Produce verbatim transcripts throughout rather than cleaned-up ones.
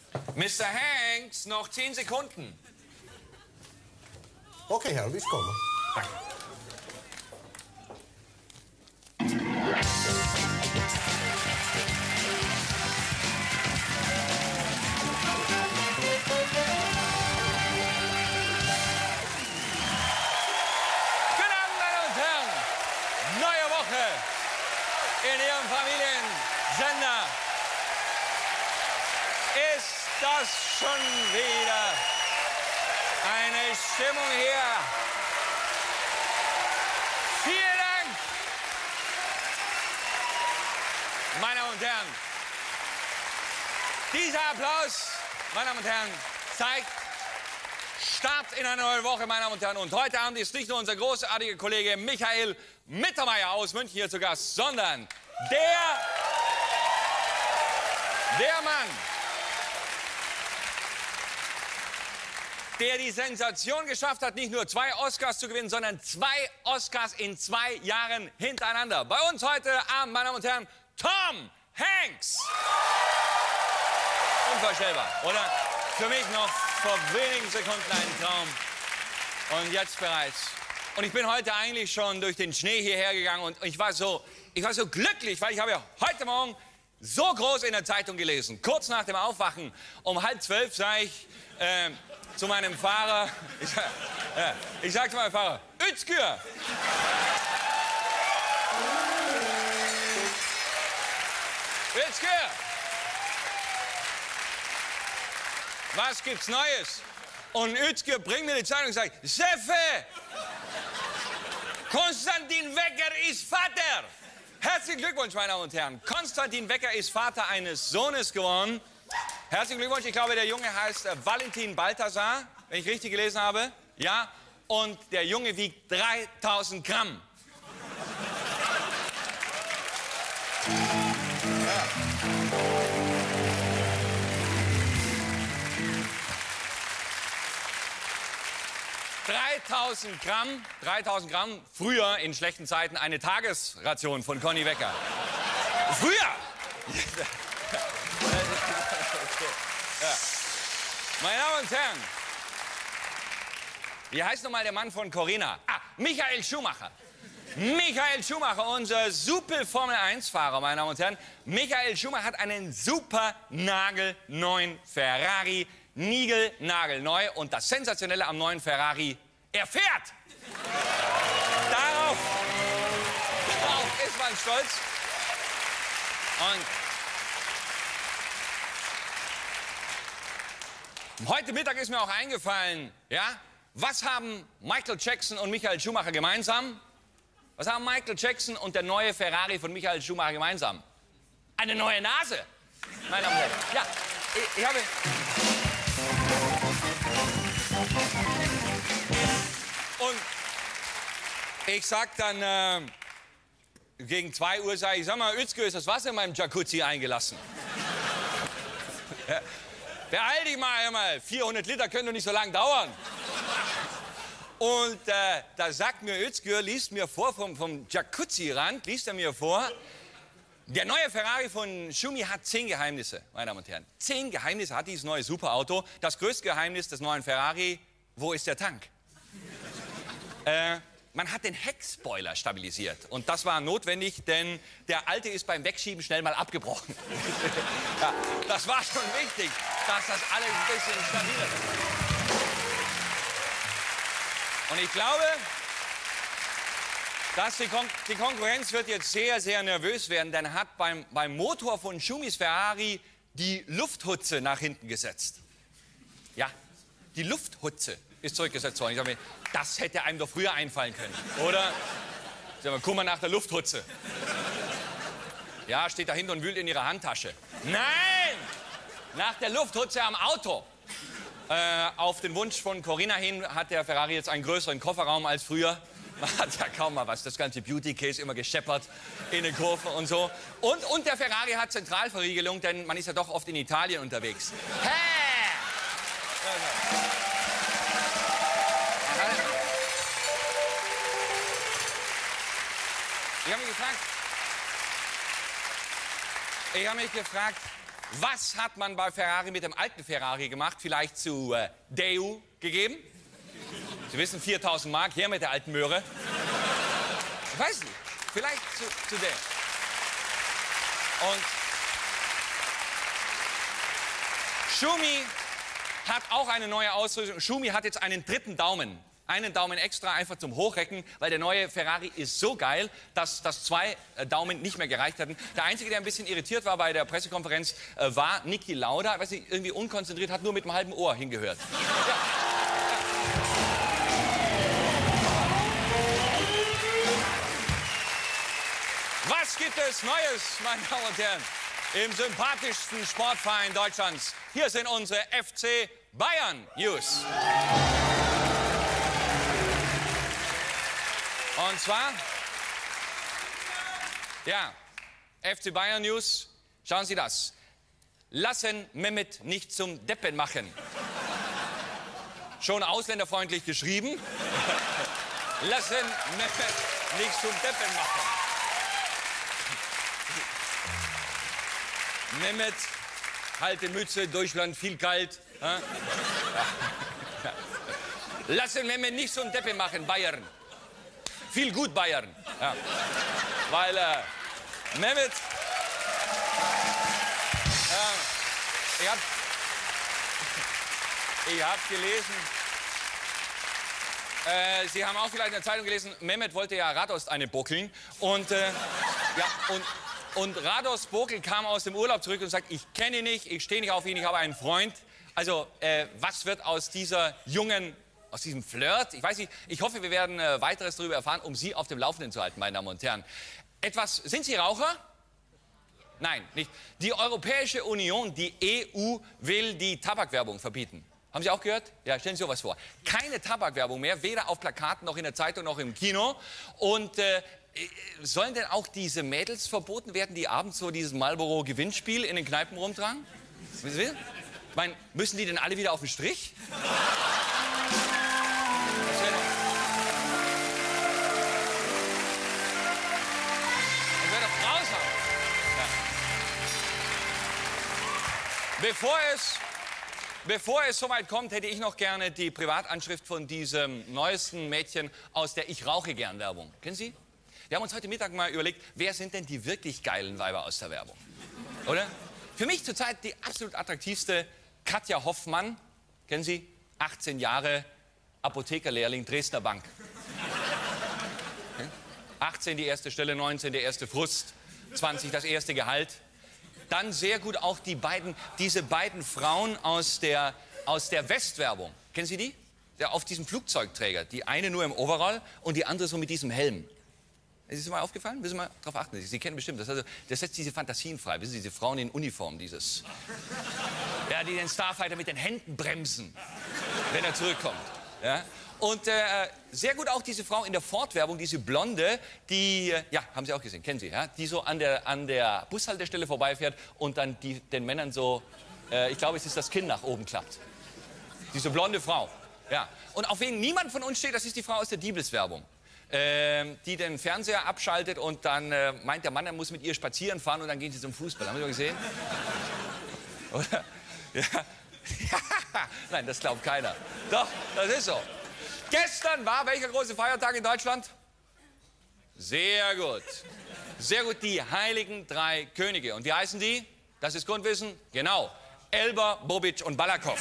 Mister Hanks, noch zehn Sekunden. Okay, Herr, ich komme. Danke. In Ihrem Familiensender ist das schon wieder eine Stimmung hier. Vielen Dank, meine Damen und Herren. Dieser Applaus, meine Damen und Herren, zeigt Start in eine neue Woche, meine Damen und Herren. Und heute Abend ist nicht nur unser großartiger Kollege Michael Mittermeier aus München hier zu Gast, sondern der, der Mann, der die Sensation geschafft hat, nicht nur zwei Oscars zu gewinnen, sondern zwei Oscars in zwei Jahren hintereinander. Bei uns heute Abend, meine Damen und Herren, Tom Hanks. Unvorstellbar, oder? Für mich noch vor wenigen Sekunden ein Traum. Und jetzt bereits. Und ich bin heute eigentlich schon durch den Schnee hierher gegangen und ich war so, ich war so glücklich, weil ich habe ja heute Morgen so groß in der Zeitung gelesen. Kurz nach dem Aufwachen, um halb zwölf, sage ich äh, zu meinem Fahrer, ich, äh, ich sage zu meinem Fahrer, Özgür! Özgür! Was gibt's Neues? Und Özgür bringt mir die Zeitung und sagt, Cheffe! Konstantin Wecker ist Vater! Herzlichen Glückwunsch, meine Damen und Herren. Konstantin Wecker ist Vater eines Sohnes geworden. Herzlichen Glückwunsch. Ich glaube, der Junge heißt äh, Valentin Balthasar, wenn ich richtig gelesen habe. Ja. Und der Junge wiegt dreitausend Gramm. Ja. dreitausend Gramm, dreitausend Gramm, früher in schlechten Zeiten eine Tagesration von Conny Wecker. Früher! Ja. Meine Damen und Herren, wie heißt nochmal der Mann von Corinna? Ah, Michael Schumacher. Michael Schumacher, unser super Formel eins Fahrer, meine Damen und Herren. Michael Schumacher hat einen super nagelneuen Ferrari. Niegelnagelneu. Und das Sensationelle am neuen Ferrari, er fährt! Darauf, darauf ist man stolz. Und heute Mittag ist mir auch eingefallen, ja, was haben Michael Jackson und Michael Schumacher gemeinsam? Was haben Michael Jackson und der neue Ferrari von Michael Schumacher gemeinsam? Eine neue Nase, meine Damen und Herren. Ja, ich, ich habe... Und ich sag dann, äh, gegen zwei Uhr sage ich, sag mal, Özgür, ist das Wasser in meinem Jacuzzi eingelassen? Ja, beeil dich mal, hör mal, vierhundert Liter können doch nicht so lange dauern. Und äh, da sagt mir Özgür, liest mir vor vom, vom Jacuzzi-Rand, liest er mir vor, der neue Ferrari von Schumi hat zehn Geheimnisse, meine Damen und Herren. Zehn Geheimnisse hat dieses neue Superauto. Das größte Geheimnis des neuen Ferrari, wo ist der Tank? äh, man hat den Heckspoiler stabilisiert. Und das war notwendig, denn der alte ist beim Wegschieben schnell mal abgebrochen. Ja, das war schon wichtig, dass das alles ein bisschen stabiler ist. Und ich glaube, dass die, Kon die Konkurrenz wird jetzt sehr, sehr nervös werden, denn er hat beim, beim Motor von Schumis Ferrari die Lufthutze nach hinten gesetzt. Ja, die Lufthutze ist zurückgesetzt worden. Ich sage mir, das hätte einem doch früher einfallen können, oder? Ich sage mal, guck mal nach der Lufthutze. Ja, steht da hinten und wühlt in ihrer Handtasche. Nein! Nach der Lufthutze am Auto. Äh, auf den Wunsch von Corinna hin hat der Ferrari jetzt einen größeren Kofferraum als früher. Man hat ja kaum mal was. Das ganze Beauty-Case immer gescheppert in den Kurven und so. Und, und der Ferrari hat Zentralverriegelung, denn man ist ja doch oft in Italien unterwegs. Hä? Ich habe mich gefragt, ich habe mich gefragt, Was hat man bei Ferrari mit dem alten Ferrari gemacht? Vielleicht zu äh, Deu gegeben? Sie wissen, viertausend Mark, hier mit der alten Möhre. Ich weiß nicht, vielleicht zu, zu Deu. Und Schumi hat auch eine neue Ausrüstung. Schumi hat jetzt einen dritten Daumen. Einen Daumen extra, einfach zum Hochrecken, weil der neue Ferrari ist so geil, dass, dass zwei äh, Daumen nicht mehr gereicht hatten. Der Einzige, der ein bisschen irritiert war bei der Pressekonferenz, äh, war Niki Lauda. Ich weiß nicht, irgendwie unkonzentriert, hat nur mit einem halben Ohr hingehört. Ja. Was gibt es Neues, meine Damen und Herren, im sympathischsten Sportverein Deutschlands? Hier sind unsere F C Bayern News. Und zwar, ja, F C Bayern News, schauen Sie das. Lassen Mehmet nicht zum Deppen machen. Schon ausländerfreundlich geschrieben. Lassen Mehmet nicht zum Deppen machen. Mehmet, halte Mütze, Deutschland viel kalt. Ja? Ja. Lassen Mehmet nicht zum Deppen machen, Bayern. Viel gut Bayern. Ja. Weil äh, Mehmet, äh, ich habe ich hab gelesen, äh, Sie haben auch vielleicht in der Zeitung gelesen, Mehmet wollte ja Radost eine buckeln. Und, äh, ja, und, und Radost Bokel kam aus dem Urlaub zurück und sagt, ich kenne ihn nicht, ich stehe nicht auf ihn, ich habe einen Freund. Also, äh, was wird aus dieser jungen Aus diesem Flirt? Ich weiß nicht, ich hoffe, wir werden äh, weiteres darüber erfahren, um Sie auf dem Laufenden zu halten, meine Damen und Herren. Etwas, sind Sie Raucher? Nein, nicht. Die Europäische Union, die E U, will die Tabakwerbung verbieten. Haben Sie auch gehört? Ja, stellen Sie sich sowas vor. Keine Tabakwerbung mehr, weder auf Plakaten noch in der Zeitung noch im Kino. Und äh, sollen denn auch diese Mädels verboten werden, die abends so dieses Marlboro-Gewinnspiel in den Kneipen rumtragen? Wissen Sie? Ich meine, müssen die denn alle wieder auf den Strich? Bevor es, bevor es soweit kommt, hätte ich noch gerne die Privatanschrift von diesem neuesten Mädchen aus der Ich rauche gern Werbung. Kennen Sie? Wir haben uns heute Mittag mal überlegt, wer sind denn die wirklich geilen Weiber aus der Werbung? Oder? Für mich zurzeit die absolut attraktivste Katja Hoffmann. Kennen Sie? achtzehn Jahre, Apothekerlehrling, Dresdner Bank. achtzehn die erste Stelle, neunzehn der erste Frust, zwanzig das erste Gehalt. Dann sehr gut auch die beiden, diese beiden Frauen aus der, aus der Westwerbung. Kennen Sie die? Der auf diesem Flugzeugträger. Die eine nur im Overall und die andere so mit diesem Helm. Ist es mal aufgefallen? Müssen wir mal darauf achten. Sie kennen bestimmt das. Also, das setzt diese Fantasien frei. Wissen Sie, diese Frauen in Uniform, dieses. Ja, die den Starfighter mit den Händen bremsen, wenn er zurückkommt. Ja? Und äh, sehr gut auch diese Frau in der Ford-Werbung, diese Blonde, die, äh, ja, haben Sie auch gesehen, kennen Sie, ja? Die so an der, an der Bushaltestelle vorbeifährt und dann die, den Männern so, äh, ich glaube, es ist das Kinn nach oben klappt. Diese blonde Frau, ja. Und auf wen niemand von uns steht, das ist die Frau aus der Diebels-Werbung. Äh, die den Fernseher abschaltet und dann äh, meint der Mann, er muss mit ihr spazieren fahren und dann gehen sie zum Fußball. Haben Sie mal gesehen? Oder? Ja. Nein, das glaubt keiner. Doch, das ist so. Gestern war welcher große Feiertag in Deutschland? Sehr gut. Sehr gut, die heiligen drei Könige. Und wie heißen die? Das ist Grundwissen? Genau. Elber, Bobic und Balakow.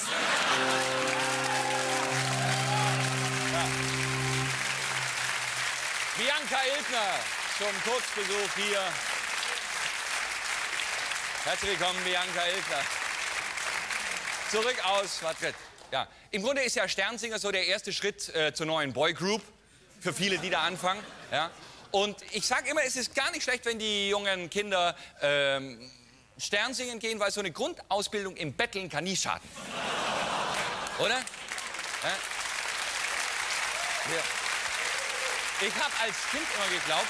Ja. Bianca Iltner zum Kurzbesuch hier. Herzlich willkommen, Bianca Iltner. Zurück aus Madrid. Ja, im Grunde ist ja Sternsinger so der erste Schritt äh, zur neuen Boygroup. Für viele, die da anfangen. Ja. Und ich sage immer, es ist gar nicht schlecht, wenn die jungen Kinder ähm, Sternsingen gehen, weil so eine Grundausbildung im Betteln kann nie schaden. Oder? Ja. Ja. Ich habe als Kind immer geglaubt,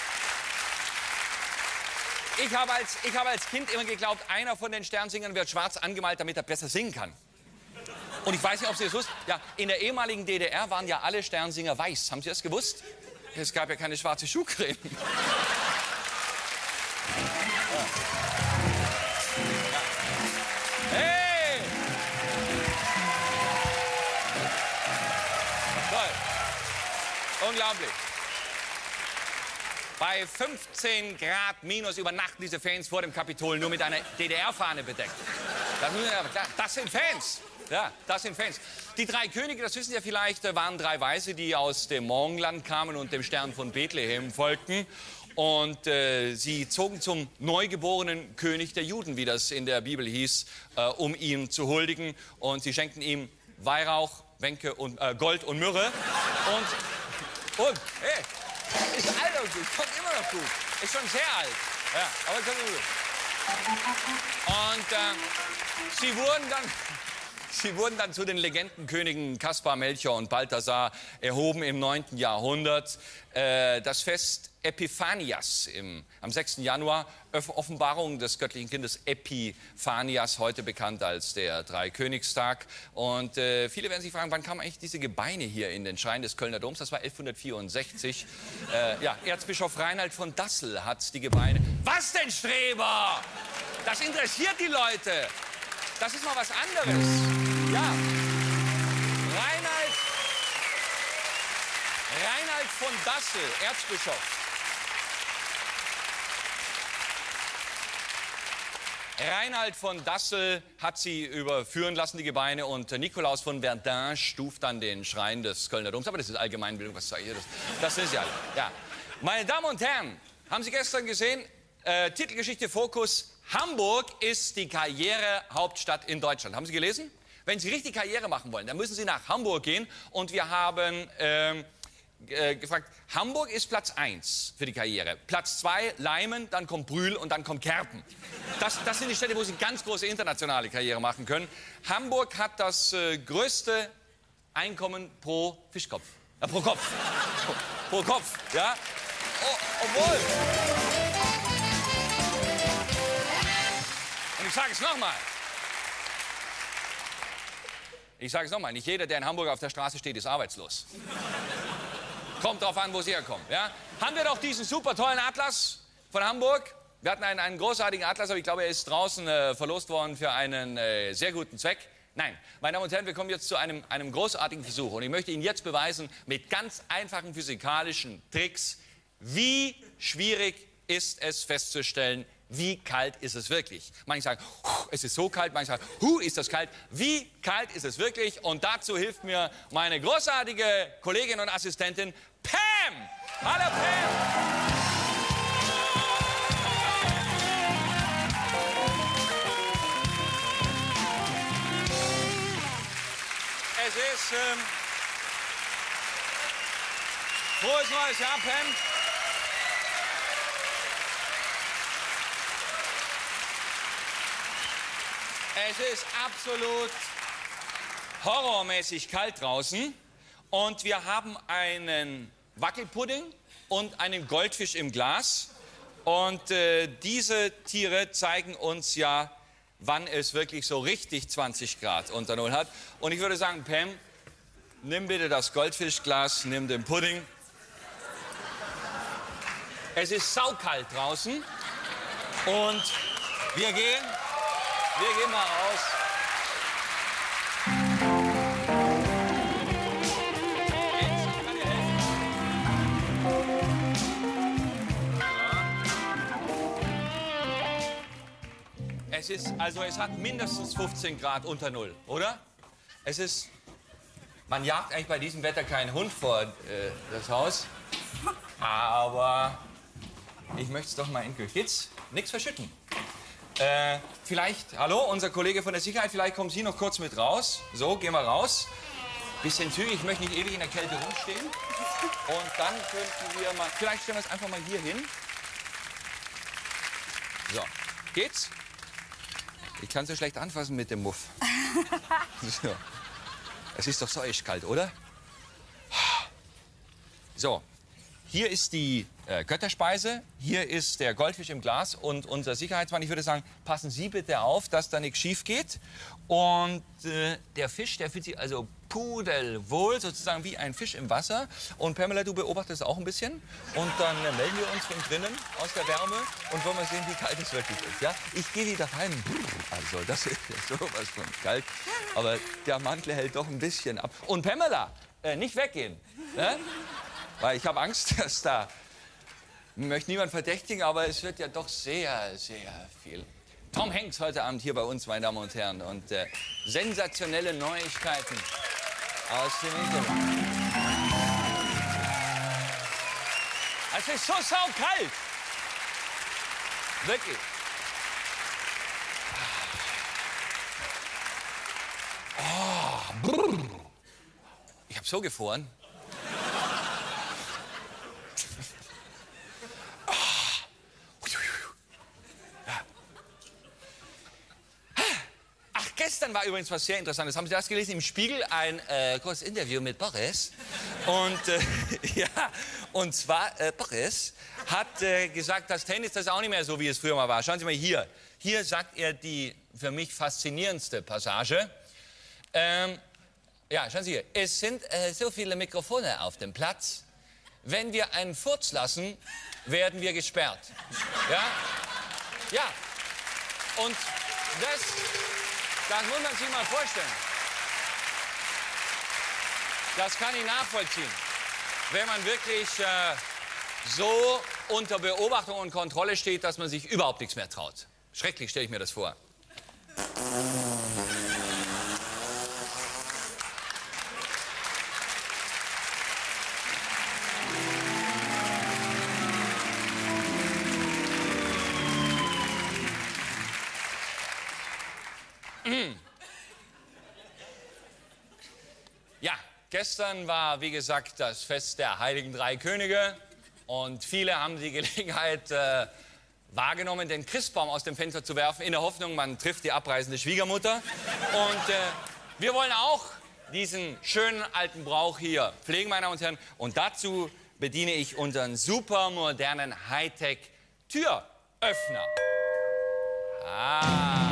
ich habe als, ich habe als Kind immer geglaubt, einer von den Sternsingern wird schwarz angemalt, damit er besser singen kann. Und ich weiß nicht, ob Sie das wussten. Ja, in der ehemaligen D D R waren ja alle Sternsinger weiß. Haben Sie das gewusst? Es gab ja keine schwarze Schuhcreme. Ja. Ja. unglaublich. Bei fünfzehn Grad minus übernachten diese Fans vor dem Kapitol nur mit einer D D R-Fahne bedeckt. Das, das sind Fans. Ja, das sind Fans. Die drei Könige, das wissen Sie ja vielleicht, waren drei Weise, die aus dem Morgenland kamen und dem Stern von Bethlehem folgten. Und äh, sie zogen zum neugeborenen König der Juden, wie das in der Bibel hieß, äh, um ihm zu huldigen. Und sie schenkten ihm Weihrauch, Wenke und äh, Gold und Myrrhe. Und, und hey, ist alt und gut, kommt immer noch gut. Ist schon sehr alt. Ja, aber kommt immer gut. Und äh, sie wurden dann... Sie wurden dann zu den Legendenkönigen Kaspar, Melchior und Balthasar erhoben im neunten Jahrhundert. Äh, das Fest Epiphanias im, am sechsten Januar, Offenbarung des göttlichen Kindes Epiphanias, heute bekannt als der Dreikönigstag. Und äh, viele werden sich fragen, wann kamen eigentlich diese Gebeine hier in den Schrein des Kölner Doms? Das war elfhundertvierundsechzig. Äh, ja, Erzbischof Reinhard von Dassel hat die Gebeine. Was denn, Streber? Das interessiert die Leute. Das ist mal was anderes. Ja. Reinhard, Reinhard von Dassel, Erzbischof. Reinhard von Dassel hat sie überführen lassen, die Gebeine, und Nikolaus von Verdun stuft dann den Schrein des Kölner Doms. Aber das ist Allgemeinbildung, was sage ich? Das, das sind sie alle. Ja. Meine Damen und Herren, haben Sie gestern gesehen, äh, Titelgeschichte Fokus, Hamburg ist die Karrierehauptstadt in Deutschland. Haben Sie gelesen? Wenn Sie richtig Karriere machen wollen, dann müssen Sie nach Hamburg gehen. Und wir haben ähm, äh, gefragt, Hamburg ist Platz eins für die Karriere. Platz zwei, Leimen, dann kommt Brühl und dann kommt Kerpen. Das, das sind die Städte, wo Sie ganz große internationale Karriere machen können. Hamburg hat das äh, größte Einkommen pro Fischkopf. Äh, pro Kopf. pro, pro Kopf, ja. Oh, obwohl... Und ich sage es nochmal. Ich sage es nochmal. Nicht jeder, der in Hamburg auf der Straße steht, ist arbeitslos. Kommt drauf an, wo Sie herkommen. Ja? Haben wir doch diesen super tollen Atlas von Hamburg. Wir hatten einen, einen großartigen Atlas, aber ich glaube, er ist draußen äh, verlost worden für einen äh, sehr guten Zweck. Nein, meine Damen und Herren, wir kommen jetzt zu einem, einem großartigen Versuch. Und ich möchte Ihnen jetzt beweisen, mit ganz einfachen physikalischen Tricks, wie schwierig ist es festzustellen, wie kalt ist es wirklich? Manche sagen, es ist so kalt, manche sagen, hu, ist das kalt. Wie kalt ist es wirklich? Und dazu hilft mir meine großartige Kollegin und Assistentin Pam. Hallo Pam. Es ist ähm, frohes neues Jahr, Pam. Es ist absolut horrormäßig kalt draußen und wir haben einen Wackelpudding und einen Goldfisch im Glas. Und äh, diese Tiere zeigen uns ja, wann es wirklich so richtig zwanzig Grad unter Null hat. Und ich würde sagen, Pam, nimm bitte das Goldfischglas, nimm den Pudding. Es ist saukalt draußen und wir gehen... Wir gehen mal raus. Jetzt kann ihr helfen. Es ist, also es hat mindestens fünfzehn Grad unter Null, oder? Es ist, man jagt eigentlich bei diesem Wetter keinen Hund vor äh, das Haus, aber ich möchte es doch mal in Geht's? Nichts verschütten. Äh, vielleicht, hallo, unser Kollege von der Sicherheit, vielleicht kommen Sie noch kurz mit raus. So, gehen wir raus. Bisschen zügig, ich möchte nicht ewig in der Kälte rumstehen. Und dann könnten wir mal, vielleicht stellen wir es einfach mal hier hin. So, geht's? Ich kann so schlecht anfassen mit dem Muff. So. Es ist doch so echt kalt, oder? So, hier ist die äh, Götterspeise, hier ist der Goldfisch im Glas und unser Sicherheitsmann. Ich würde sagen, passen Sie bitte auf, dass da nichts schief geht. Und äh, der Fisch, der fühlt sich also pudelwohl, sozusagen wie ein Fisch im Wasser. Und Pamela, du beobachtest auch ein bisschen. Und dann äh, melden wir uns von drinnen aus der Wärme und wollen mal sehen, wie kalt es wirklich ist. Ja? Ich gehe wieder rein. Also, das ist ja sowas von kalt. Aber der Mantel hält doch ein bisschen ab. Und Pamela, äh, nicht weggehen. Ne? Weil ich habe Angst, dass da... Ich möchte niemand verdächtigen, aber es wird ja doch sehr, sehr viel. Tom Hanks heute Abend hier bei uns, meine Damen und Herren. Und äh, sensationelle Neuigkeiten aus dem Internet. Es ist so saukalt. Wirklich. Oh, brrr. Ich habe so gefroren. Ach, gestern war übrigens was sehr Interessantes. Haben Sie das gelesen? Im Spiegel ein äh, kurzes Interview mit Boris. Und, äh, ja, und zwar, äh, Boris hat äh, gesagt, das Tennis, das ist auch nicht mehr so, wie es früher mal war. Schauen Sie mal hier. Hier sagt er die für mich faszinierendste Passage. Ähm, ja, schauen Sie hier. Es sind äh, so viele Mikrofone auf dem Platz. Wenn wir einen Furz lassen, werden wir gesperrt. Ja? Ja. Und das, das muss man sich mal vorstellen. Das kann ich nachvollziehen. Wenn man wirklich äh, so unter Beobachtung und Kontrolle steht, dass man sich überhaupt nichts mehr traut. Schrecklich stelle ich mir das vor. Ja, gestern war, wie gesagt, das Fest der Heiligen Drei Könige. Und viele haben die Gelegenheit äh, wahrgenommen, den Christbaum aus dem Fenster zu werfen, in der Hoffnung, man trifft die abreisende Schwiegermutter. Und äh, wir wollen auch diesen schönen alten Brauch hier pflegen, meine Damen und Herren. Und dazu bediene ich unseren super modernen Hightech-Türöffner. Ah.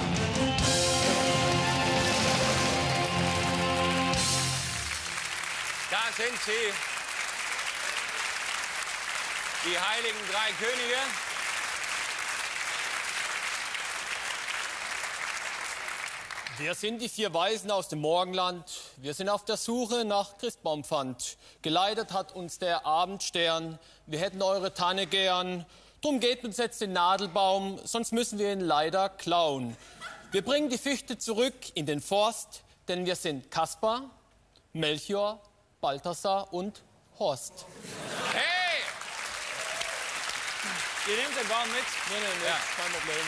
Da sind sie, die Heiligen Drei Könige. Wir sind die vier Weisen aus dem Morgenland. Wir sind auf der Suche nach Christbaumpfand. Geleitet hat uns der Abendstern. Wir hätten eure Tanne gern. Drum geht uns jetzt den Nadelbaum, sonst müssen wir ihn leider klauen. Wir bringen die Fichte zurück in den Forst, denn wir sind Kaspar, Melchior, Balthasar und Horst. Hey! Ihr nehmt den Baum mit? Nee, nee, nee, Ja. kein Problem.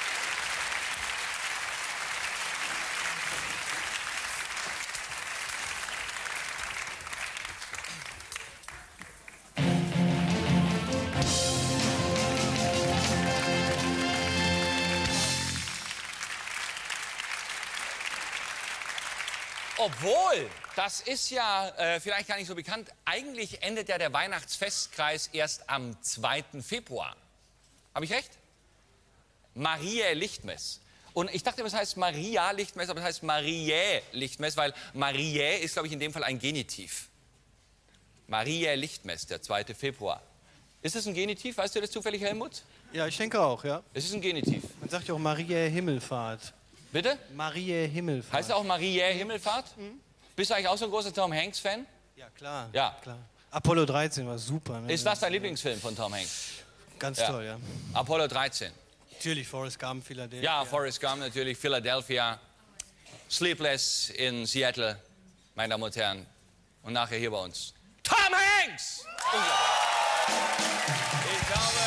Obwohl, das ist ja äh, vielleicht gar nicht so bekannt, eigentlich endet ja der Weihnachtsfestkreis erst am zweiten Februar. Habe ich recht? Mariä Lichtmess. Und ich dachte, das heißt Maria Lichtmess, aber das heißt Mariä Lichtmess, weil Mariä ist, glaube ich, in dem Fall ein Genitiv. Mariä Lichtmess, der zweite Februar. Ist es ein Genitiv? Weißt du das zufällig, Helmut? Ja, ich denke auch, ja. Es ist ein Genitiv. Man sagt ja auch Mariä Himmelfahrt. Bitte? Mariä Himmelfahrt. Heißt es auch Mariä Himmelfahrt? Mhm. Bist du eigentlich auch so ein großer Tom Hanks-Fan? Ja, klar. Ja. klar. Apollo dreizehn war super. Ne? Ist das dein Lieblingsfilm von Tom Hanks? Ganz Ja. toll, ja. Apollo dreizehn. Natürlich, Forrest Gump, Philadelphia. Ja, Forrest Gump natürlich, Philadelphia, Sleepless in Seattle, meine Damen und Herren. Und nachher hier bei uns. Tom Hanks! Unglaublich. Ich glaube,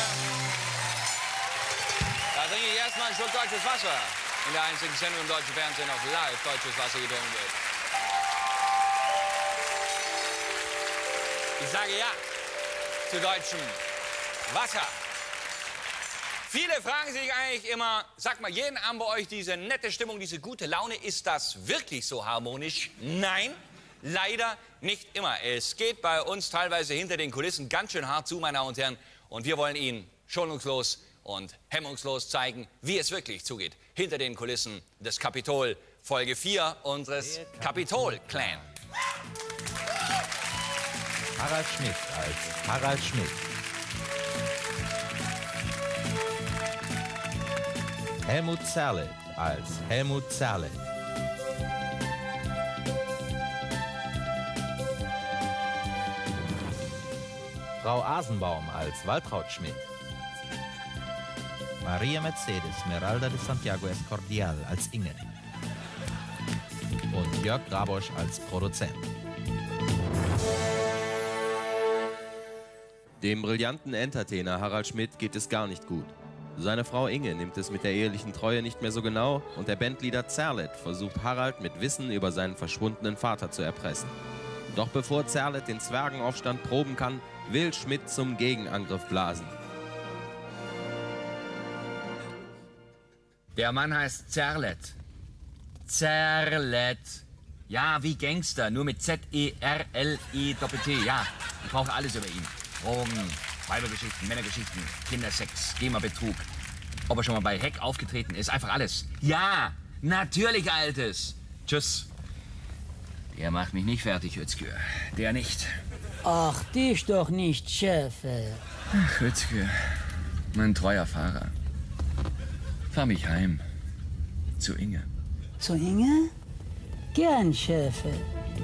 da trinke ich erstmal ein Schluck deutsches Wasser. In der einzigen Sendung im deutschen Fernsehen auf live deutsches Wasser getrunken wird. Ich sage ja zu deutschem Wasser. Viele fragen sich eigentlich immer, sag mal, jeden Abend bei euch diese nette Stimmung, diese gute Laune, ist das wirklich so harmonisch? Nein, leider nicht immer. Es geht bei uns teilweise hinter den Kulissen ganz schön hart zu, meine Damen und Herren. Und wir wollen Ihnen schonungslos und hemmungslos zeigen, wie es wirklich zugeht. Hinter den Kulissen des Kapitol, Folge vier unseres Kapitol-Clan. Harald Schmidt als Harald Schmidt. Helmut Zerlett als Helmut Zerlett. Frau Asenbaum als Waltraud Schmidt. Maria Mercedes Meralda de Santiago Escordial als Inge. Und Jörg Grabosch als Produzent. Dem brillanten Entertainer Harald Schmidt geht es gar nicht gut. Seine Frau Inge nimmt es mit der ehelichen Treue nicht mehr so genau und der Bandleader Zerlett versucht Harald mit Wissen über seinen verschwundenen Vater zu erpressen. Doch bevor Zerlett den Zwergenaufstand proben kann, will Schmidt zum Gegenangriff blasen. Der Mann heißt Zerlett. Zerlett. Ja, wie Gangster, nur mit Z E R L E T T. Ja, ich brauche alles über ihn. Drogen, Weibergeschichten, Männergeschichten, Kindersex, GEMA-Betrug. Ob er schon mal bei Heck aufgetreten ist, einfach alles. Ja, natürlich, Altes. Tschüss. Der macht mich nicht fertig, Özgür. Der nicht. Ach, dich doch nicht, Chefe. Ach, Özgür, mein treuer Fahrer. Fahr mich heim. Zu Inge. Zu Inge? Gern, Chefe.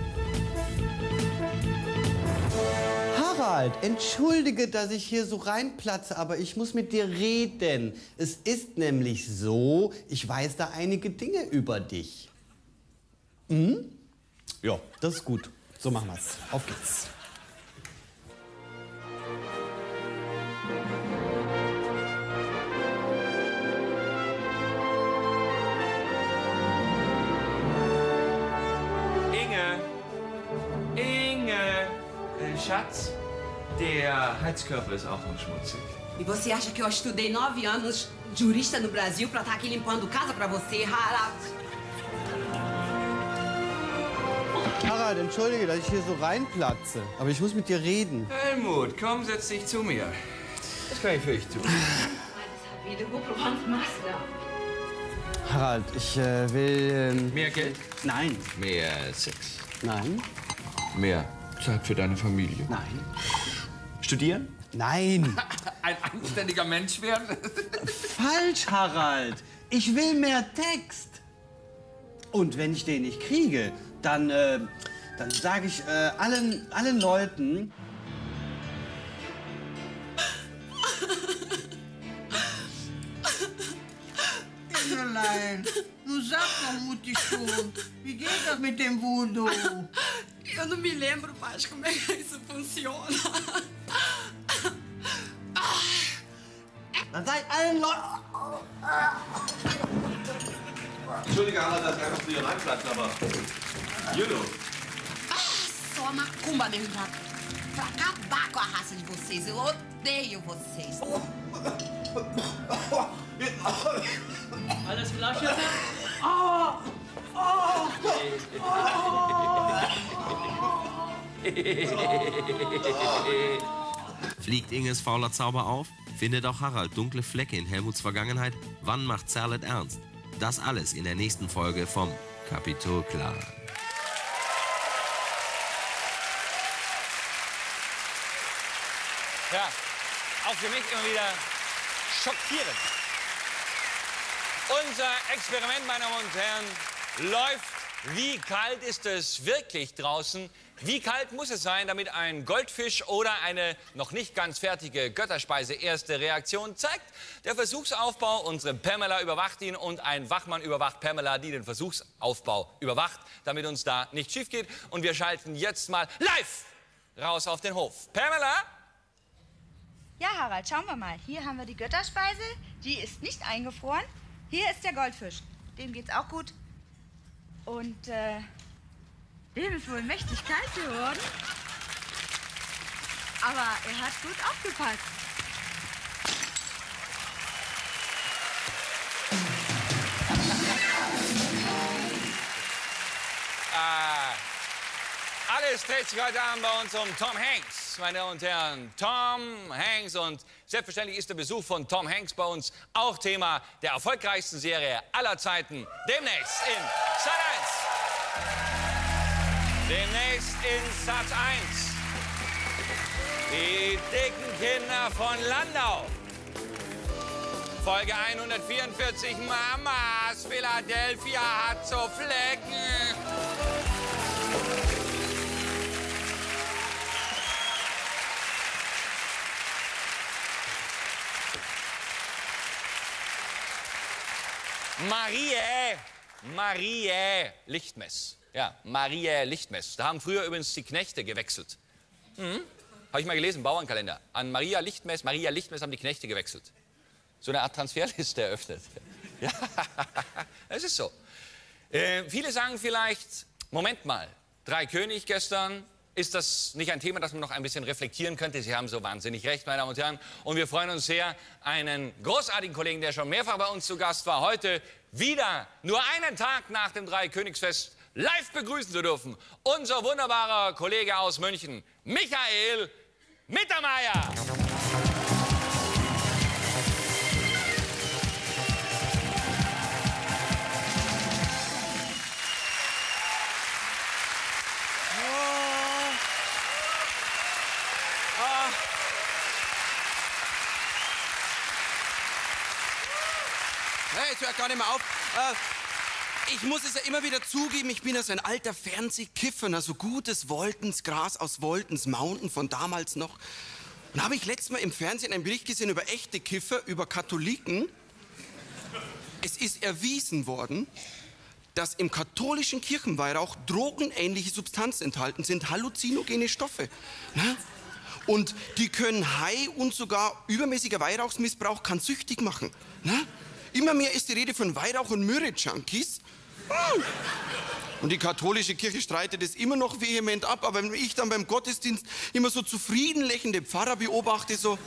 Harald, entschuldige, dass ich hier so reinplatze, aber ich muss mit dir reden. Es ist nämlich so, ich weiß da einige Dinge über dich. Hm? Ja, das ist gut. So machen wir's. Auf geht's. Inge, Inge, äh, Schatz, der Heizkörper ist auch noch schmutzig. E você acha que eu estudei nove anos jurista no Brasil pra estar aqui limpando casa pra você, Harald? Harald, entschuldige, dass ich hier so reinplatze, aber ich muss mit dir reden. Helmut, komm, setz dich zu mir. Was kann ich für dich tun? Harald, ich äh, will... Ähm, Mehr Geld? Nein. Mehr Sex? Nein. Mehr Zeit für deine Familie? Nein. Studieren? Nein. Ein anständiger Mensch werden? Falsch, Harald. Ich will mehr Text. Und wenn ich den nicht kriege, dann, äh, dann sage ich äh, allen, allen Leuten... Ingerlein, nun sag doch mutig schon, wie geht das mit dem Voodoo? Eu não me lembro mais como é que isso funciona. Dann seid allen Leuten... Entschuldige, Harald, dass ich einfach zu dir reinplatzt, aber... Judo. Só macumba mesmo pra, pra acabar com a raça de vocês. Eu odeio vocês. Alles klar, Chef? Oh! Oh! Fliegt Inges fauler Zauber auf? Findet auch Harald dunkle Flecke in Helmuts Vergangenheit? Wann macht Zerlett ernst? Das alles in der nächsten Folge vom Kapitol-Clan. Ja, auch für mich immer wieder schockierend. Unser Experiment, meine Damen und Herren, läuft. Wie kalt ist es wirklich draußen? Wie kalt muss es sein, damit ein Goldfisch oder eine noch nicht ganz fertige Götterspeise erste Reaktion zeigt? Der Versuchsaufbau, unsere Pamela überwacht ihn und ein Wachmann überwacht Pamela, die den Versuchsaufbau überwacht, damit uns da nichts schief geht. Und wir schalten jetzt mal live raus auf den Hof. Pamela? Ja, Harald, schauen wir mal. Hier haben wir die Götterspeise, die ist nicht eingefroren. Hier ist der Goldfisch, dem geht's auch gut. Und äh, dem ist wohl mächtig kalt geworden. Aber er hat gut aufgepasst. Ah, alles dreht sich heute Abend bei uns um Tom Hanks, meine Damen und Herren. Tom Hanks, und selbstverständlich ist der Besuch von Tom Hanks bei uns auch Thema der erfolgreichsten Serie aller Zeiten. Demnächst in Sat eins. Demnächst in Sat eins. Die dicken Kinder von Landau. Folge hundertvierundvierzig. Mamas Philadelphia hat so Flecken. Marie, Marie Lichtmess. Ja, Marie Lichtmess. Da haben früher übrigens die Knechte gewechselt. Mhm. Habe ich mal gelesen, Bauernkalender. An Maria Lichtmess, Maria Lichtmess haben die Knechte gewechselt. So eine Art Transferliste eröffnet. Ja, es ist so. Äh, viele sagen vielleicht, Moment mal, Dreikönig gestern, ist das nicht ein Thema, das man noch ein bisschen reflektieren könnte? Sie haben so wahnsinnig recht, meine Damen und Herren. Und wir freuen uns sehr, einen großartigen Kollegen, der schon mehrfach bei uns zu Gast war, heute wieder, nur einen Tag nach dem Dreikönigsfest, live begrüßen zu dürfen. Unser wunderbarer Kollege aus München, Michael Mittermeier. Hey, jetzt hört gar nicht mehr auf. Äh, ich muss es ja immer wieder zugeben, ich bin ja so ein alter Fernsehkiffer, so gutes Woltens, Gras aus Woltens Mountain von damals noch. Und habe ich letztes Mal im Fernsehen einen Bericht gesehen über echte Kiffer, über Katholiken. Es ist erwiesen worden, dass im katholischen Kirchenweihrauch drogenähnliche Substanzen enthalten sind, halluzinogene Stoffe. Ne? Und die können Hai und sogar übermäßiger Weihrauchsmissbrauch kann süchtig machen. Ne? Immer mehr ist die Rede von Weihrauch- und Myrrhe-Junkies. Und die katholische Kirche streitet es immer noch vehement ab, aber wenn ich dann beim Gottesdienst immer so zufrieden lächelnde Pfarrer beobachte, so...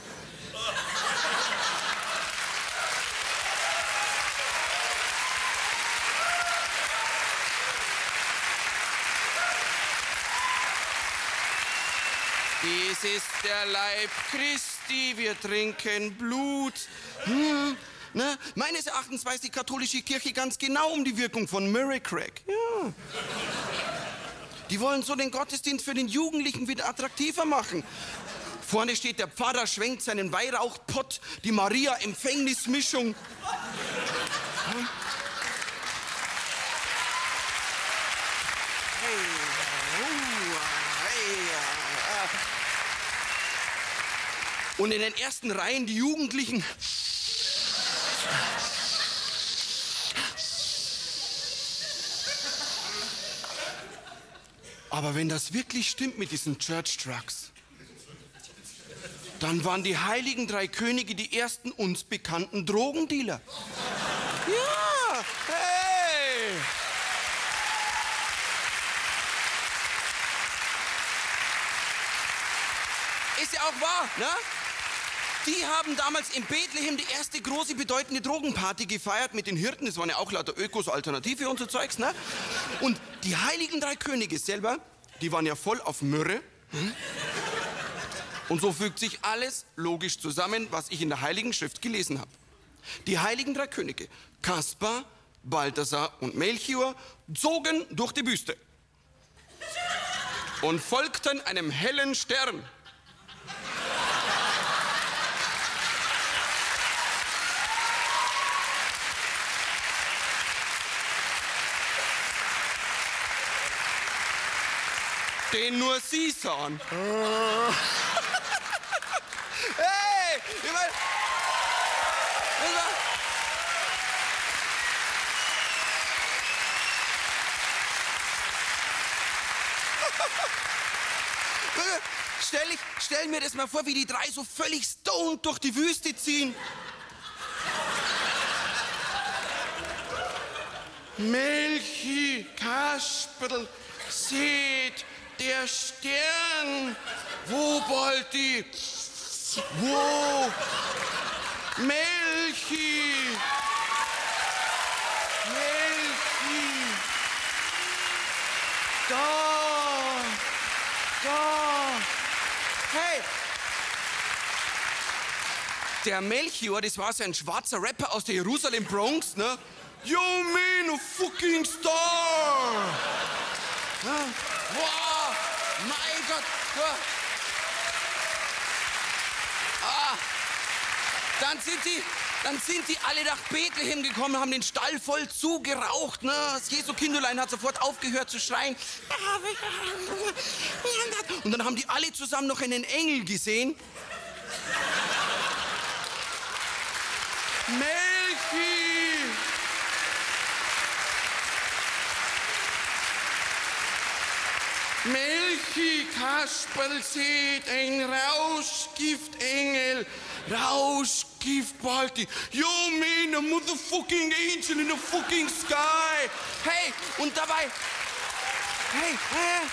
Dies ist der Leib Christi, wir trinken Blut. Hm. Ne? Meines Erachtens weiß die katholische Kirche ganz genau um die Wirkung von Murray Crack. Ja. Die wollen so den Gottesdienst für den Jugendlichen wieder attraktiver machen. Vorne steht der Pfarrer, schwenkt seinen Weihrauchpott, die Maria-Empfängnismischung. Hm? Hey, uh, hey, uh. Und in den ersten Reihen die Jugendlichen. Aber wenn das wirklich stimmt mit diesen Church Drugs, dann waren die heiligen drei Könige die ersten uns bekannten Drogendealer. Ja, hey! Ist ja auch wahr, ne? Die haben damals in Bethlehem die erste große, bedeutende Drogenparty gefeiert mit den Hirten. Das waren ja auch lauter Ökos, Alternative und so Zeugs, ne? Und die heiligen drei Könige selber, die waren ja voll auf Myrrhe. Hm? Und so fügt sich alles logisch zusammen, was ich in der Heiligen Schrift gelesen habe. Die heiligen drei Könige, Kaspar, Balthasar und Melchior, zogen durch die Wüste und folgten einem hellen Stern. Den nur Sie sahen. Hey, ich mein, stell, ich, stell mir das mal vor, wie die drei so völlig stoned durch die Wüste ziehen. Melchi, Kasperl, seht, der Stern, wo Bolti, wo, Melchi, Melchi, da, da, hey, der Melchior, das war so ein schwarzer Rapper aus der Jerusalem Bronx, ne? Yo, man, a fucking star! Ja. Wow, mein Gott! Ah, dann sind die, dann sind die alle nach Bethlehem gekommen, haben den Stall voll zugeraucht. Ne? Das Jesu Kinderlein hat sofort aufgehört zu schreien. Und dann haben die alle zusammen noch einen Engel gesehen. Melchi! Melchi, Kasperl, seht ein Rauschgiftengel, Rauschgiftbalti. Yo, man, a motherfucking angel in the fucking sky. Hey, und dabei, hey, hey.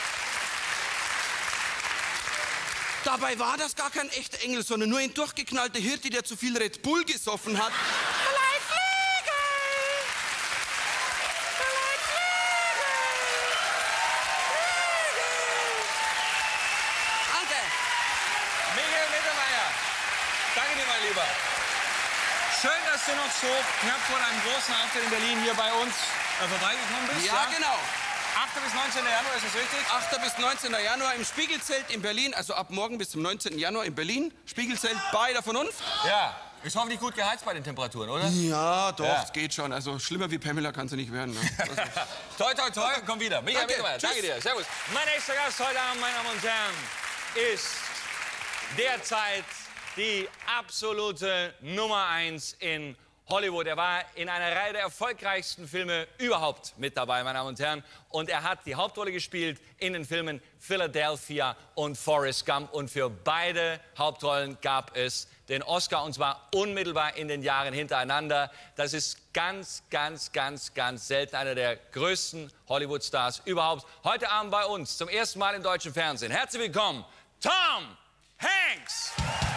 Dabei war das gar kein echter Engel, sondern nur ein durchgeknallter Hirte, der zu viel Red Bull gesoffen hat. Lieber. Schön, dass du noch so knapp vor deinem großen Auftritt in Berlin hier bei uns äh, vorbeigekommen bist. Ja, ja, genau. achter bis neunzehnten Januar, ist das richtig? achter bis neunzehnten Januar im Spiegelzelt in Berlin, also ab morgen bis zum neunzehnten Januar in Berlin. Spiegelzelt bei der Vernunft. Ja, ist hoffentlich gut geheizt bei den Temperaturen, oder? Ja, doch, Ja. es geht schon. Also schlimmer wie Pamela kann sie nicht werden. Ne? Also. Toi, toi, toi, komm wieder. Michael Danke, Mittermeier, danke tschüss. dir. Servus. Mein nächster Gast heute Abend, meine Damen und Herren, ist derzeit die absolute Nummer eins in Hollywood. Er war in einer Reihe der erfolgreichsten Filme überhaupt mit dabei, meine Damen und Herren. Und er hat die Hauptrolle gespielt in den Filmen Philadelphia und Forrest Gump. Und für beide Hauptrollen gab es den Oscar, und zwar unmittelbar in den Jahren hintereinander. Das ist ganz, ganz, ganz, ganz selten. Einer der größten Hollywood-Stars überhaupt. Heute Abend bei uns, zum ersten Mal im deutschen Fernsehen. Herzlich willkommen, Tom Hanks!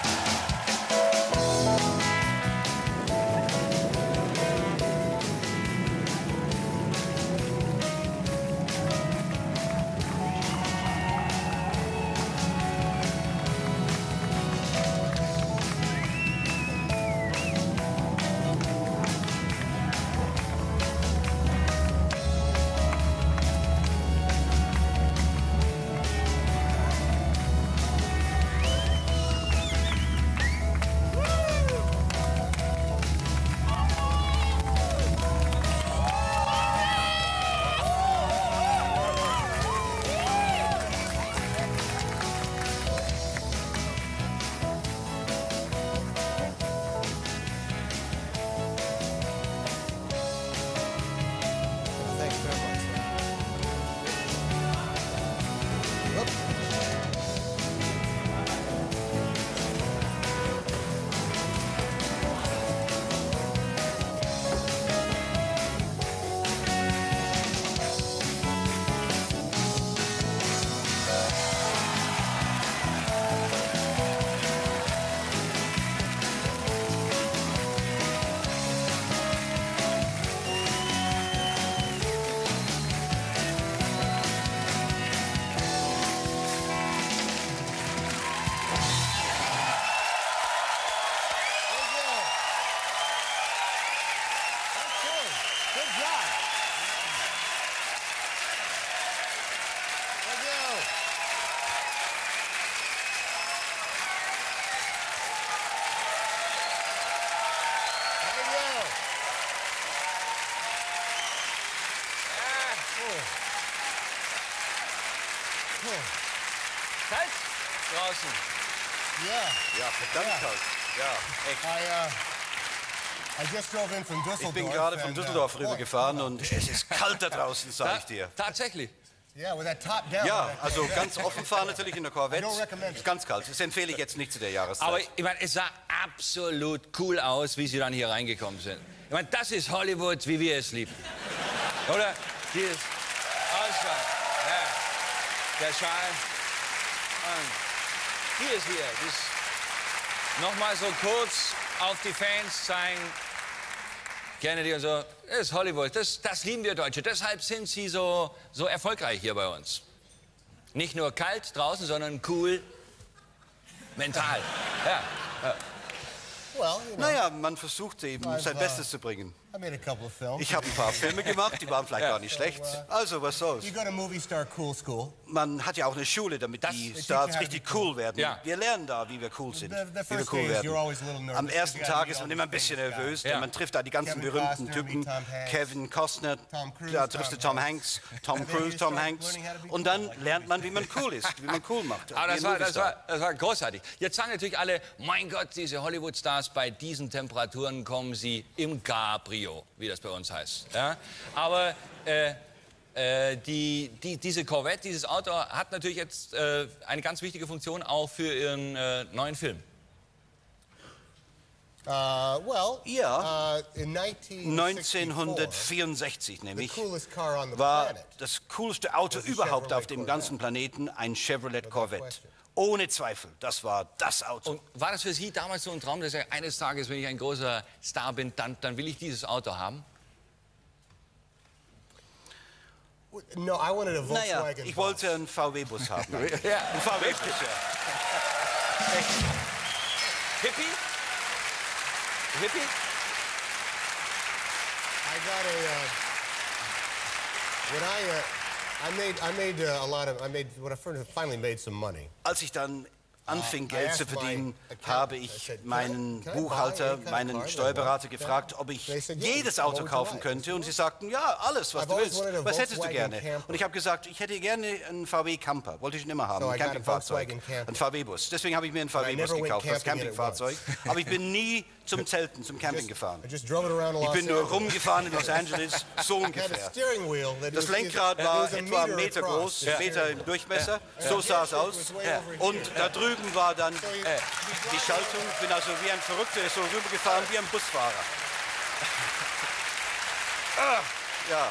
Kalt draußen. Ja. Ja, verdammt Ja. kalt. Ja, echt. I, uh, I just drove in from Düsseldorf. Ich bin gerade von and, Düsseldorf uh, rübergefahren und es ist kalt da draußen, sag ich dir. Tatsächlich. Yeah, with that top down. Ja, also ganz offen fahren natürlich in der Corvette. I don't recommend it. Ist ganz kalt. Das empfehle ich jetzt nicht zu der Jahreszeit. Aber ich meine, es sah absolut cool aus, wie sie dann hier reingekommen sind. Ich meine, das ist Hollywood, wie wir es lieben. Oder? Dieses Auswahl. Ja. Der Schal. Und hier ist hier. Das nochmal so kurz auf die Fans zeigen. Kennedy und so. Das ist Hollywood. Das, das lieben wir Deutsche. Deshalb sind sie so, so erfolgreich hier bei uns. Nicht nur kalt draußen, sondern cool mental. Ja. Ja. Well, you know, Naja, man versucht eben, I've, sein uh, Bestes zu bringen. I made a couple of films. Ich habe ein paar Filme gemacht, die waren vielleicht Ja. gar nicht schlecht. Also, was soll's. You go to Movie Star Cool School. Man hat ja auch eine Schule, damit die They teach you Stars how to richtig be cool. cool werden. Ja. Wir lernen da, wie wir cool sind, The- the wie wir first cool days, werden. you're always a little nervous, Am because ersten you gotta Tag meet ist man all immer ein these bisschen famous nervös, Ja. denn man trifft da die ganzen Kevin berühmten Costner, Typen. Tom Hanks, Kevin Costner, Tom Cruise, da triffst du Tom Tom Hanks, Tom And then Cruise, you Tom start Hanks. learning how to be Und cool, dann like lernt man, wie man cool ist, wie man cool macht. Aber wie das ein war, das, Moviestar. war, das war großartig. Jetzt sagen natürlich alle, mein Gott, diese Hollywood-Stars, bei diesen Temperaturen kommen sie im Cabrio, wie das bei uns heißt. Ja? Aber äh, Äh, die, die, diese Corvette, dieses Auto hat natürlich jetzt äh, eine ganz wichtige Funktion auch für Ihren äh, neuen Film. Uh, well, Ja, uh, in neunzehnhundertvierundsechzig nämlich the coolest car on the war planet. das coolste Auto Was ein überhaupt Chevrolet auf dem ganzen Planeten ein Chevrolet Corvette. Ohne Zweifel, das war das Auto. Und war das für Sie damals so ein Traum, dass er eines Tages, wenn ich ein großer Star bin, dann, dann will ich dieses Auto haben? No, I wanted a Naja, Volkswagen. ich wollte einen V W-Bus haben. Ja. Ein V W-Bus, ja. Hippie? Hippie? I got a. Uh, when I, uh, I made, I made uh, a lot of, I made, when I finally made some money. Als ich dann anfing, Uh, I Geld zu asked my verdienen, accountant, habe I ich said, meinen "Can I- can I buy Buchhalter, any kind of meinen car that I Steuerberater want?" gefragt, ob ich They said, "Yeah, jedes what Auto would you kaufen like?" könnte. Und sie sagten, ja, alles, was I've du always willst. wanted a Was hättest du Volkswagen gerne? Camper. Und ich habe gesagt, ich hätte gerne einen V W Camper. Wollte ich schon immer haben, So ein I got a Campingfahrzeug. Volkswagen Camper. Ein V W-Bus. Deswegen habe ich mir einen V But I W-Bus never went gekauft als camping in it Campingfahrzeug. Aber ich bin nie zum Zelten, zum Camping gefahren. I just drove it around Ich Los bin nur Angeles. rumgefahren in Los Angeles, so Had a ungefähr. steering wheel that Das was- Lenkrad it war was a etwa einen meter Meter across, groß, the einen Meter steering im Durchmesser. wheel. So Yeah. sah es Yeah, aus. it was way Ja. over here. Und da drüben war dann So you- äh, die Schaltung. Ich bin also wie ein Verrückter so rübergefahren, wie ein Busfahrer. Ah, ja.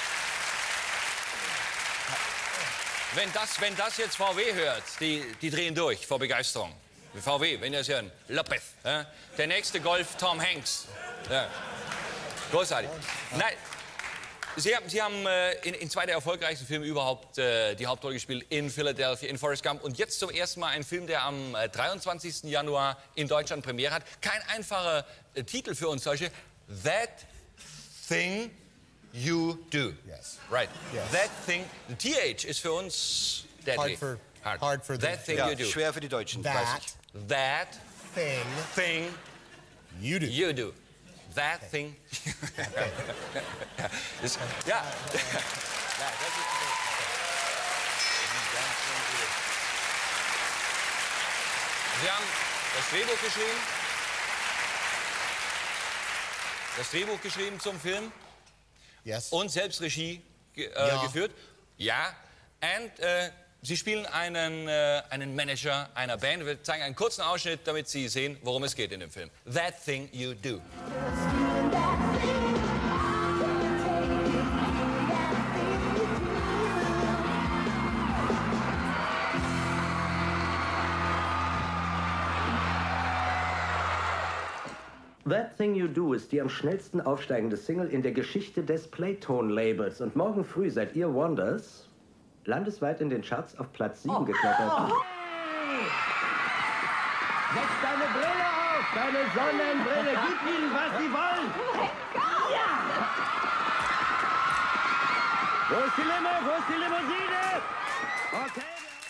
Wenn das, wenn das jetzt V W hört, die, die drehen durch vor Begeisterung. V W, wenn ihr es hören, Lopez. Ja? Der nächste Golf, Tom Hanks. Ja. Großartig. Nein, Sie haben, Sie haben äh, in, in zwei der erfolgreichsten Filme überhaupt äh, die Hauptrolle gespielt, in Philadelphia, in Forrest Gump. Und jetzt zum ersten Mal ein Film, der am äh, dreiundzwanzigsten Januar in Deutschland Premiere hat. Kein einfacher äh, Titel für uns solche. That Thing You Do. Yes. Right. Yes. That Thing. The T H ist für uns deadly. Hard for, Hard. hard for the- That Thing Ja, You Do. schwer für die Deutschen, That weiß ich. That thing Thing you do. You Do. That Thing. das, ja. Ja, das ist Sie haben das Drehbuch geschrieben. Das Drehbuch geschrieben zum Film. Yes. Und selbst Regie ge äh, Ja. geführt. Ja. Und äh, Sie spielen einen, äh, einen Manager einer Band. Wir zeigen einen kurzen Ausschnitt, damit Sie sehen, worum es geht in dem Film. That Thing You Do. That Thing You Do ist die am schnellsten aufsteigende Single in der Geschichte des Playtone-Labels. Und morgen früh seid ihr Wonders landesweit in den Charts auf Platz sieben geklettert. Setz deine Brille auf, deine Sonnenbrille. Gib ihnen, was sie wollen. Ja! Wo ist die Limo? Wo ist die Limousine? Okay.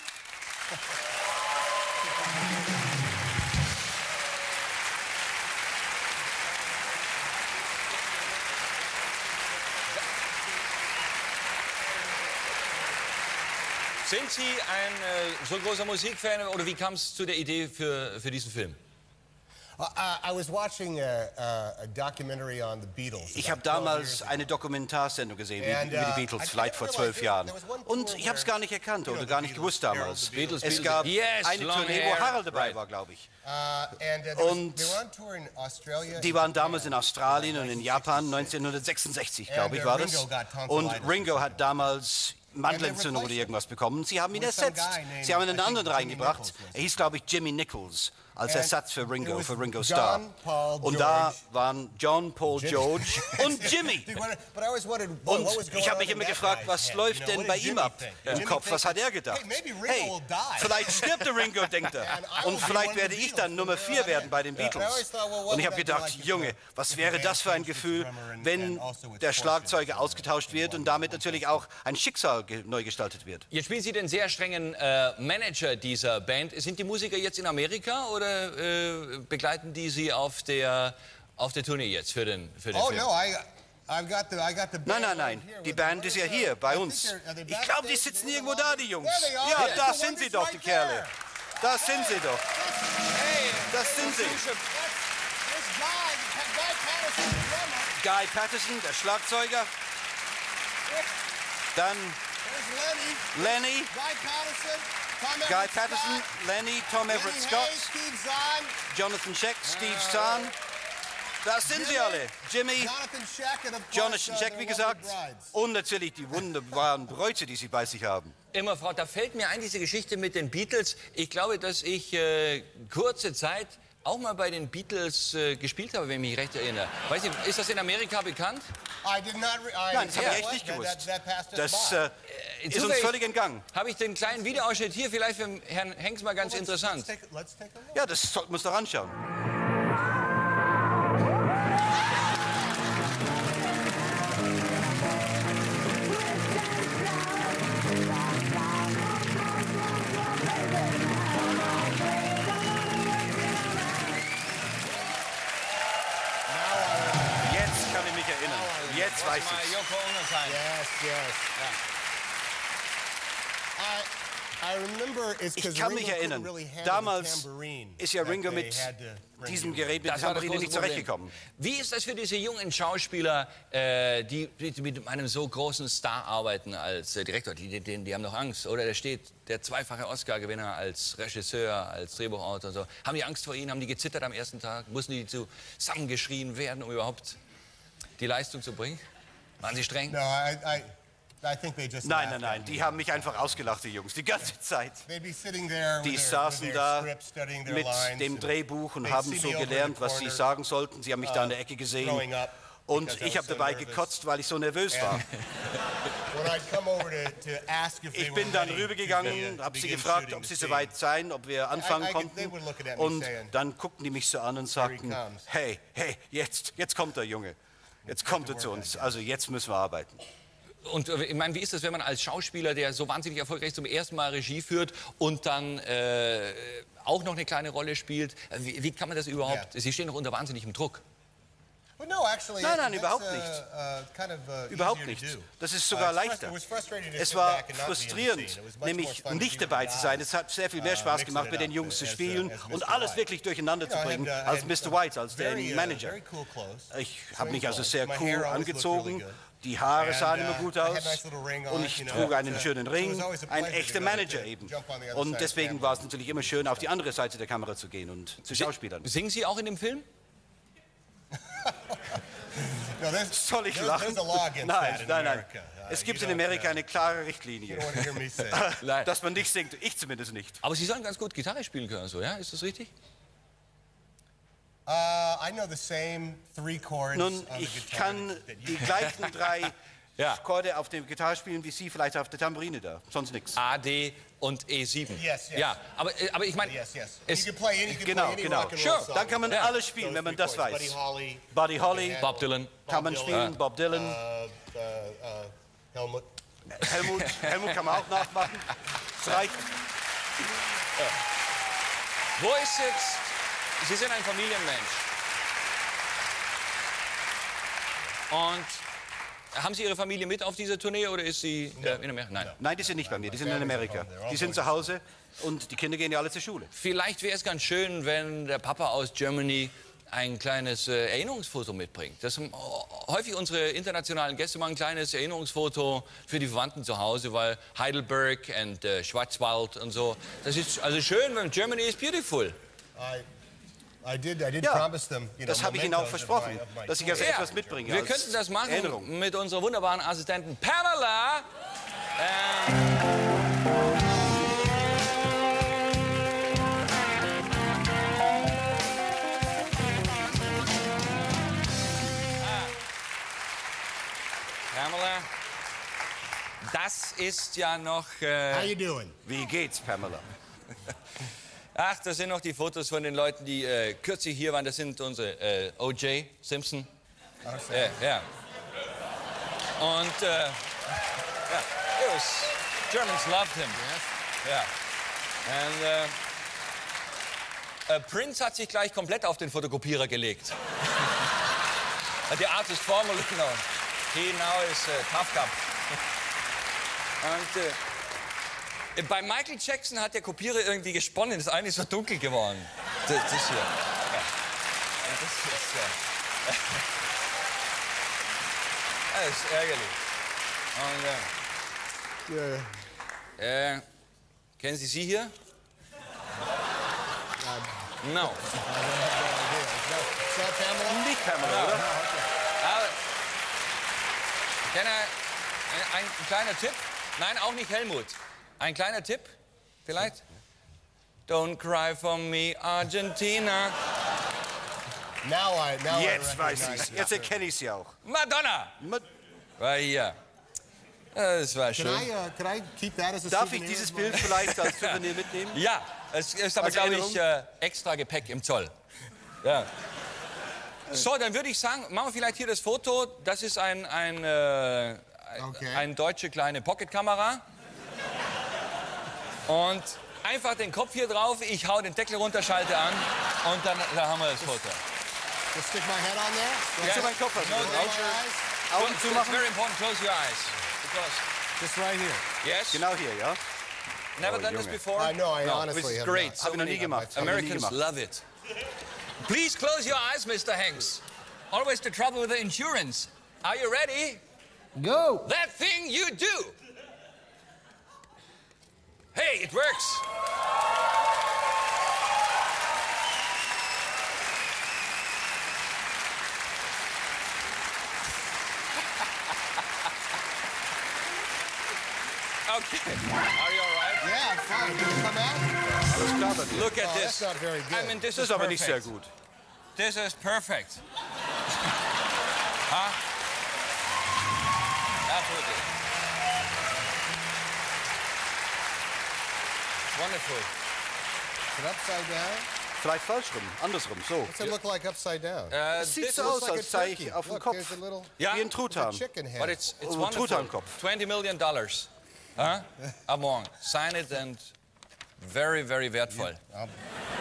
Sind Sie ein äh, so großer Musikfan oder wie kam es zu der Idee für, für diesen Film? Uh, I was watching a, a, a documentary on the Beatles. Ich habe damals eine Dokumentarsendung gesehen And, über uh, die I Beatles, didn't vielleicht vor realize zwölf there- Jahren. there was one Und tour ich habe es where, gar nicht erkannt you know, oder the gar nicht Beatles, gewusst damals. Harold, the Beatles, Es Beatles, gab yes, eine long Tournee, hair. wo Harold dabei Right. war, glaube ich. Uh, and, uh, there was- Und they were on tour in Australia. die waren damals in Australien und in Japan, neunzehnhundertsechsundsechzig, glaube ich, And, uh, war das. Ringo got tonsillitis Und Ringo hat damals Mandelentzündung oder irgendwas bekommen. Sie haben ihn With some ersetzt. guy named, Sie haben I einen think, anderen Jimmy reingebracht. Nichols was Er hieß, glaube ich, Jimmy Nichols als And Ersatz für it Ringo, was für Ringo John, Starr. Paul, Und da George. waren John, Paul, Jimmy. George und Jimmy. Dude, what- but I always wondered, boy, Und what was going ich habe on mich in immer that gefragt, guy's was head? läuft You know, denn what bei did ihm Jimmy ab think? im Jimmy Kopf? think, Was hat er gedacht? Hey, maybe Ringo Hey, will die. vielleicht stirbt der Ringo, denkt er. And I Und will be vielleicht one of werde the ich dann Beatles Nummer from vier there on werden in. bei den Yeah. And I always Beatles. thought, well, what Und ich would habe that be gedacht, like if Junge, the- was if wäre the das band für ein changed its Gefühl, drummer and- wenn and also its der fortune? Schlagzeuger ausgetauscht wird und damit natürlich auch ein Schicksal ge- neu gestaltet wird. Jetzt spielen Sie den sehr strengen äh, Manager dieser Band. Sind die Musiker jetzt in Amerika oder äh, begleiten die Sie auf der, auf der Tournee jetzt für den, für den Oh, Film? no, I, I've got the, I got the Nein, band nein, right nein, here. die Where- Band ist ja where's hier the- bei I uns. think they're- are they Ich glaube, die backstage? sitzen They're irgendwo in da, the die Jungs. There they are. Ja, There's da the sind Wonders sie doch, right die Kerle. there. Da sind sie doch. Hey, Das sind sie. This guy, Guy Patterson, the drummer. Guy Patterson, der Schlagzeuger. Dann There's Lenny. Lenny, Guy Patterson. Tom Guy Everett Patterson, Scott, Lenny, Tom Everett Lenny Scott, Hayes, Steve Zahn, Jonathan Scheck, Steve Zahn. Das sind sie alle. Jimmy, Jonathan Scheck, and of course, Jonathan uh, Scheck, their wie lovely gesagt. brides. Und natürlich die wunderbaren Bräute, die sie bei sich haben. Immer, Frau, da fällt mir ein, diese Geschichte mit den Beatles. Ich glaube, dass ich äh, kurze Zeit auch mal bei den Beatles äh, gespielt habe, wenn ich mich recht erinnere. Weiß ich, ist das in Amerika bekannt? I did not re- I- Nein, das habe yeah, ich echt nicht that- gewusst. that- that passed us Das by. äh, ist uns völlig entgangen. Habe ich den kleinen Videoausschnitt hier vielleicht für Herrn Henks mal ganz interessant. Let's take, let's take a look. Ja, das sollten wir uns doch anschauen. Jetzt kann ich mich erinnern. Jetzt weiß ich. Yoko Ono sein. Yes, yes. I, I remember it's Ich 'cause kann Ringo mich couldn't erinnern, really handle the damals tambourine ist ja that Ringo they mit had to bring diesem in. Gerät, mit Das der war das Tambourine große nicht Problem. zurechtgekommen. Wie ist das für diese jungen Schauspieler, äh, die, die mit einem so großen Star arbeiten als äh, Direktor? Die, die, die haben doch Angst, oder? Da steht der zweifache Oscar-Gewinner als Regisseur, als Drehbuchautor und so. Haben die Angst vor Ihnen? Haben die gezittert am ersten Tag? Mussten die zusammengeschrien werden, um überhaupt die Leistung zu bringen? Waren sie streng? No, I, I, I think they just Nein, laughed nein, nein, at die me. haben mich einfach ausgelacht, die Jungs, die ganze Zeit. They'd be sitting there Die with their, saßen with da their script, studying their mit lines, dem and Drehbuch und they'd haben see so me over in the gelernt, was sie corner, sagen sollten. Sie haben mich da in der uh, Ecke gesehen. throwing up Und because I ich was habe so dabei nervous. gekotzt, weil ich so nervös war. When I'd come over to, to ask if they Ich were bin dann ready to rübergegangen, begin- habe sie begin gefragt, shooting ob the sie scene. soweit seien, ob wir anfangen I- I could- they konnten. were looking at me Und saying, dann guckten die mich so an und sagten, comes. hey, hey, jetzt, jetzt kommt der Junge. Jetzt kommt er zu uns. Also jetzt müssen wir arbeiten. Und äh, ich meine, wie ist das, wenn man als Schauspieler, der so wahnsinnig erfolgreich zum ersten Mal Regie führt und dann äh, auch noch eine kleine Rolle spielt? Wie, wie kann man das überhaupt? Sie stehen doch unter wahnsinnigem Druck. Well, no, actually, Nein, nein, that's, überhaupt uh, nicht. uh, kind of, uh, Überhaupt easier to nicht. do. Das ist Uh, sogar it's frust- leichter. it was frustrating to Es sit war back and not be in the frustrierend, scene. It was much more nämlich fun to nicht be dabei with zu the sein. guys, Es hat sehr viel mehr uh, Spaß mixing gemacht, it mit den up Jungs zu as, uh, spielen as und Mister alles White. wirklich durcheinander You zu know, I had, bringen, uh, I als had, Mister uh, White, als der very, uh, Manager. very cool clothes, Ich habe mich very also cool. sehr My cool hair always looked angezogen, really good. die Haare And, sahen uh, immer gut I had aus a nice little ring und on, ich you know, trug einen but, uh, schönen it was Ring, always a ein pleasure echter to go Manager to eben. jump on the other Und side of deswegen camera. war es natürlich immer schön, auf die andere Seite der Kamera zu gehen und zu Schauspielern. Singen Sie auch in dem Film? No, there's, Soll ich there's, lachen? there's a law against Nein, that in nein, nein. America. Uh, Es gibt you in don't, Amerika uh, eine klare Richtlinie, you don't wanna hear me say. dass man nicht singt. Ich zumindest nicht. Aber Sie sollen ganz gut Gitarre spielen können, so, ja? Ist das richtig? Uh, I know the same three chords Nun, on the ich guitar kann that you die can. gleichen drei Ja. Akkorde auf der Gitarre spielen, wie Sie vielleicht auf der Tambourine da. Sonst nichts. A, D und E sieben. Yes, yes. Ja, aber, äh, aber ich meine... Yes, yes. Es- You can play any, you can Genau, play any genau. rock and roll Sure. song. Dann kann man Ja. alles spielen, Those wenn man three das chords. weiß. Buddy Holly, Buddy Holly, Bob Dylan. kann man Bob spielen, Dylan. Bob Dylan, uh, uh, uh, Helmut. Helmut, Helmut kann man auch nachmachen. Es reicht. Wo ist jetzt... Sie sind ein Familienmensch. Und haben Sie Ihre Familie mit auf dieser Tournee oder ist sie äh, in Amerika? Nein. Nein, die sind nicht bei mir, die sind in Amerika. Die sind zu Hause und die Kinder gehen ja alle zur Schule. Vielleicht wäre es ganz schön, wenn der Papa aus Germany ein kleines äh, Erinnerungsfoto mitbringt. Das haben häufig unsere internationalen Gäste machen ein kleines Erinnerungsfoto für die Verwandten zu Hause, weil Heidelberg und äh, Schwarzwald und so. Das ist also schön, weil Germany is beautiful. I, I did, I did Ja, promise them, you know, das habe ich Ihnen auch mementos of versprochen, my- of my dass ich tour. also etwas mitbringe. Wir als könnten das machen Erinnerung. mit unserer wunderbaren Assistentin Pamela. Ähm, Pamela, das ist ja noch... Äh, How you doing? Wie geht's, Pamela? Ach, das sind noch die Fotos von den Leuten, die äh, kürzlich hier waren. Das sind unsere äh, O J Simpson. Äh, ja. Und, äh, ja, it was, Germans loved him. Ja. Und, äh, äh, Prince hat sich gleich komplett auf den Fotokopierer gelegt. The artist formerly known. He now is uh, Tough Cup. Und, äh, bei Michael Jackson hat der Kopierer irgendwie gesponnen. Das eine ist so dunkel geworden. Das, das hier. Ja. Und das ist, äh, das ist ärgerlich. Und, äh, Äh, kennen Sie sie hier? No. Nicht Pamela, oder? Aber, Kenner, ein, ein kleiner Tipp. Nein, auch nicht Helmut. Ein kleiner Tipp, vielleicht? Don't cry for me, Argentina. Now I, now Jetzt I weiß recognize ich's. it. Jetzt erkenne ich sie auch. Madonna! War hier. Das war schön. Can I, uh, can I keep that as a Darf ich souvenir dieses of mine? Bild vielleicht als Souvenir mitnehmen? Ja, es ist aber, Als glaube Erinnerung? ich, äh, extra Gepäck im Zoll. Ja. So, dann würde ich sagen, machen wir vielleicht hier das Foto. Das ist ein, ein, äh, Okay. eine deutsche kleine Pocketkamera. Und einfach den Kopf hier drauf, ich hau den Deckel runter, schalte an und dann da haben wir das Foto. Just stick my head on there? Yes. Zu meinem Kopf. Also. No, Augen, danger. Augen It's zumachen. very important, close your eyes. Because Just right here. yes, Genau hier, ja? never Oh, done this Junge. before. I know, I no, honestly it's have great. not. So Hab ich noch many- nie gemacht. Hab ich noch nie Americans gemacht. love it. Please close your eyes, Mister Hanks. Always the trouble with the insurance. Are you ready? Go! That thing you do. Hey, it works. Okay. Are you all right? Yeah, I'm fine. Did it come out? Alles klar bei dir. Look at Oh, this. that's not very good. I mean, this Das is ist aber nicht sehr perfect. gut. This is perfect. Huh? Absolutely. Wonderful. Is it upside down? Vielleicht falsch rum, andersrum, so. What's it look like upside down? Uh, Das sieht this so looks aus, like a als sei ich turkey. auf dem Look, Kopf. there's a little- Yeah. Wie ein Truthahn. Chicken head. But it's, it's Oh, wonderful. Truthahnkopf. twenty million dollars. Huh? Among. Sign it and very, very wertvoll. Um,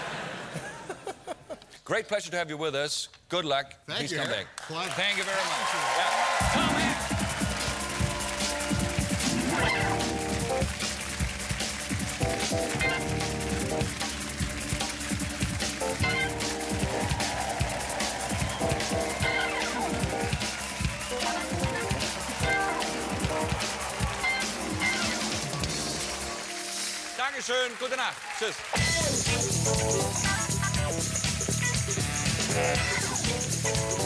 Great pleasure to have you with us. Good luck. Thank Please you. come back. Pleasure. Thank you very much. Yeah. Come in. Dankeschön. Gute Nacht. Tschüss.